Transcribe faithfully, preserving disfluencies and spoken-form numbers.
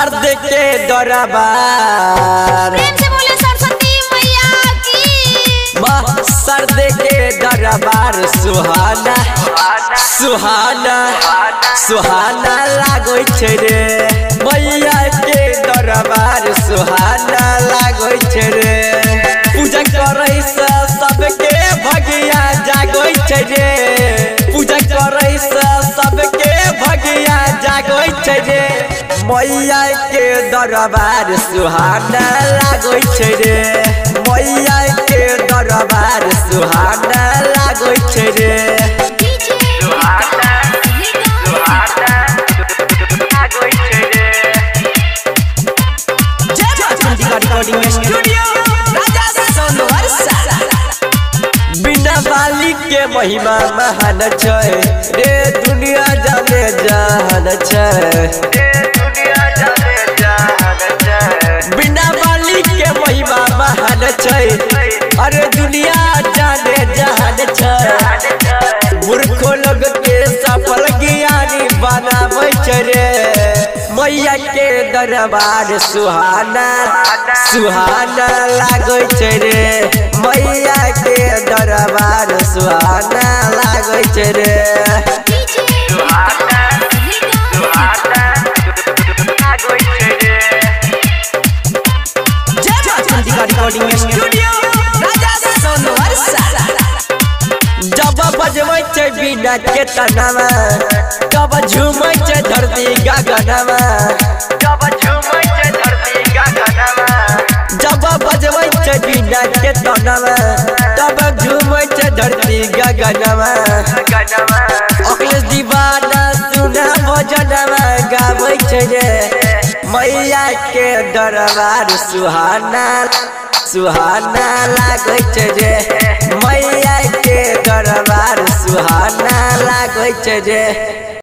सरद के दरबार प्रेम से बोले सरस्वती मैया की। माँ सरद के दरबार सुहाना सुहाना सुहाना लागै छै रे मैया के दरबार सुहाना लागै छै रे। पूजा करै से सबके भगिया जागै छै रे पूजा करै से सबके भगिया जागै छै रे मैया के दरबार सुहाना लागै छै रे मैया के दरबार सुहाना लागै छै रे। बिना बाली के महिमा महान छै रे दुनिया जाने जहान छै बिना बाली के महिमा महान छै अरे दुनिया जाने जहान छै। मूर्खो लोग के सफल ज्ञानी बनाबै छै रे मैया के दरबार सुहाना सुहाना लागै छै रे मैया के दरबार सुहाना लागै छै रे। जब बजबै छै बिना के तनावा तब झूमै छै धरती गगनवा जब झूमै छै धरती गगनवा जब बजबै छै बिना के तनावा तब झूमै छै धरती गगनवा अखिलेश दीवाना सुना भजनवा गाबै छै रे मैया के दरबार सुहाना सुहाना लागै छै रे मैया के दरबार सुहाना लागै छै रे।